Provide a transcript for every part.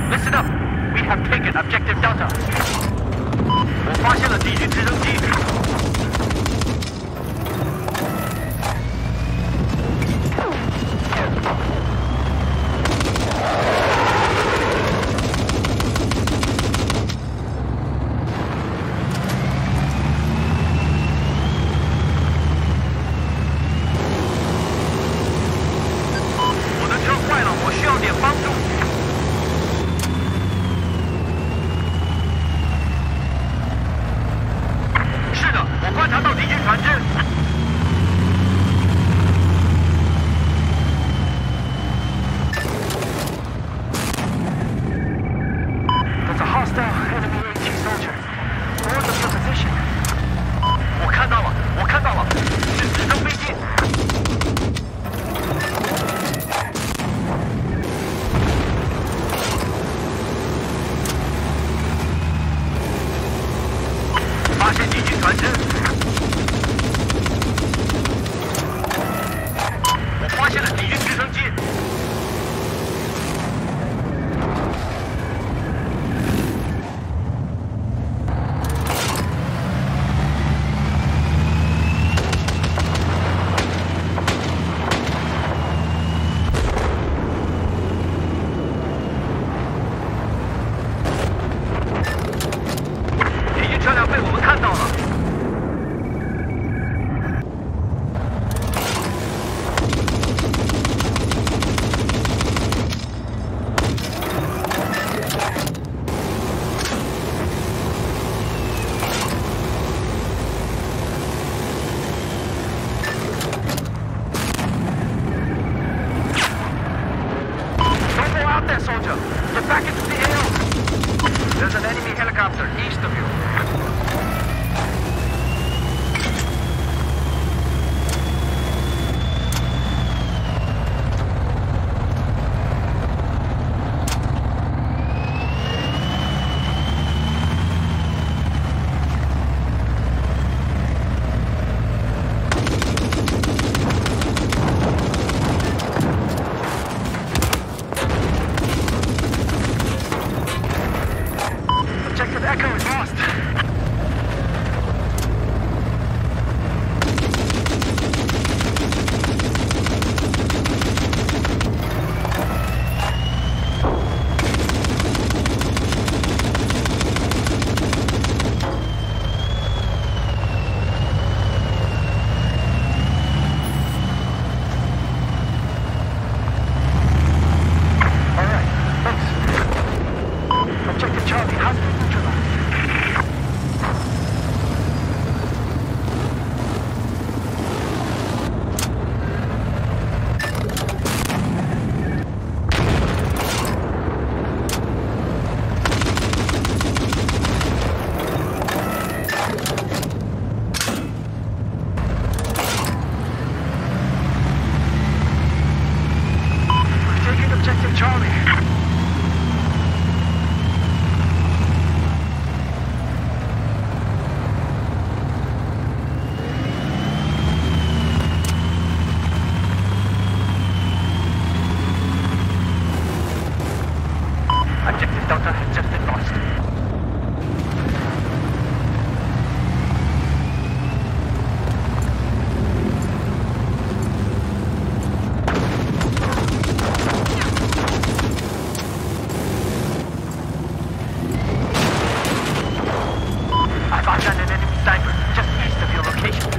Listen up. We have taken objective Delta. 我发现了敌军直升机。我的车坏了，我需要点帮助。 我观察到敌军船只。There's a hostile enemy AT soldier. Hold up your position. 我看到了，我看到了，是直升飞机。发现敌军船只。 发现了敌军直升机。敌军车辆被我们看到了。 Soldier, get back into the air. There's an enemy helicopter east of you. Objective Echo is lost. All right, thanks. Objective Charlie, how's the neutralized? We're taking Objective Charlie. Objective Delta has just been lost. I've outdone an enemy sniper just east of your location.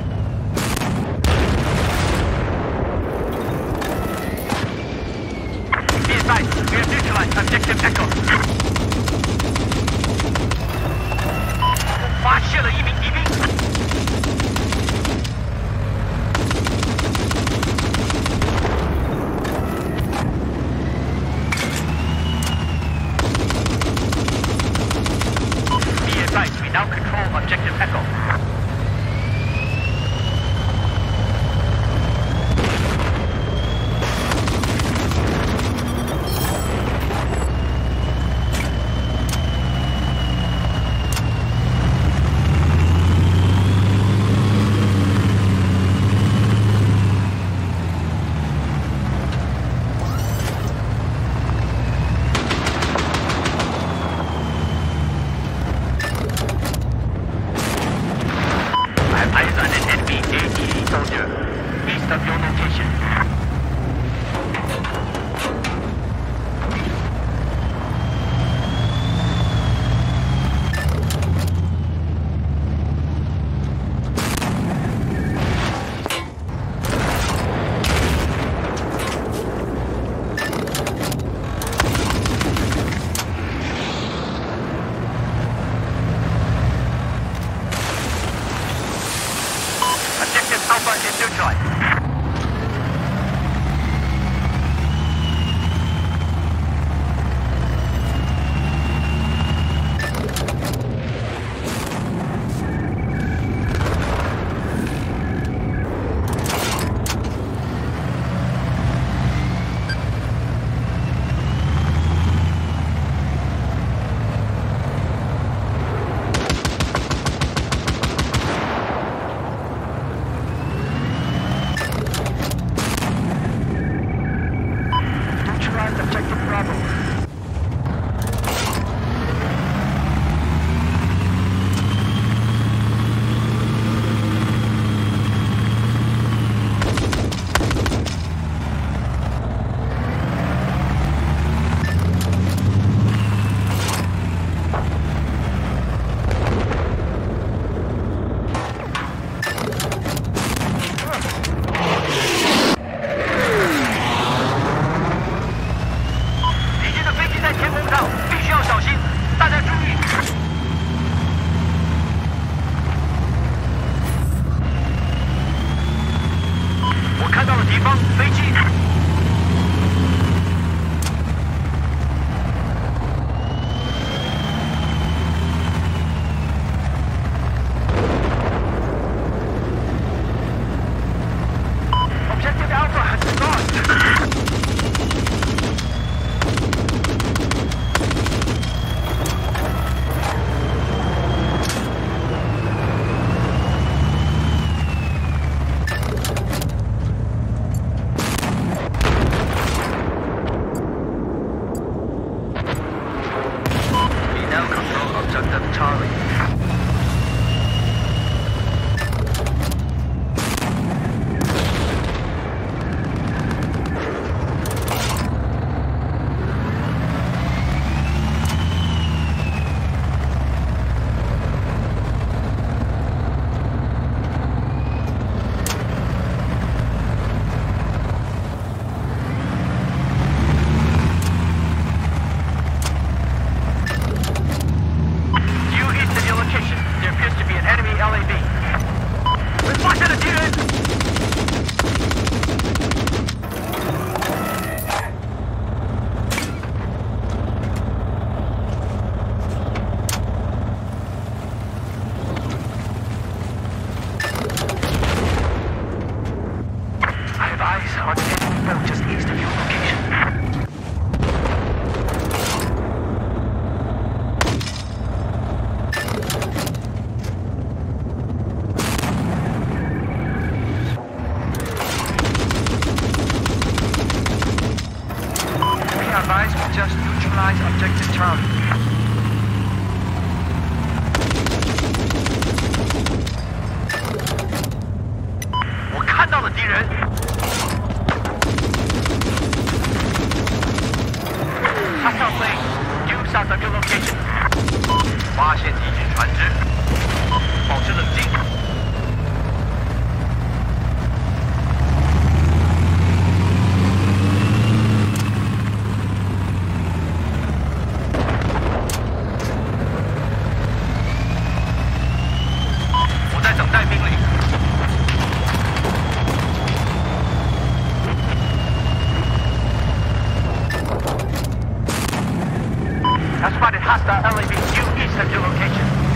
Be advised, we have neutralized Objective Echo. 发现了一名敌兵。Be advised, we now control Objective Echo. 在天空上，必须要小心，大家注意。我看到了敌方飞机。Objective Alpha has been lost. 我看到了敌人。Hostile plane. Use our new location. 发现敌军船只，保持冷静。我在等待命令。I spotted hostile LAV due east of your location.